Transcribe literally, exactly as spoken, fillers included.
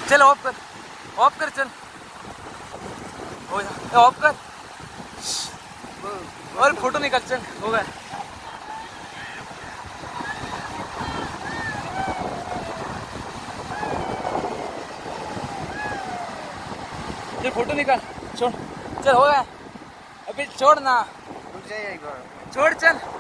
चल ऑफ कर, ऑफ कर, चल हो जा, ऑफ कर और फोटो निकाल, चल हो गया। ये फोटो निकाल, छोड़, चल हो गया, अभी छोड़ ना, रुक जाइए एक बार, छोड़ चल।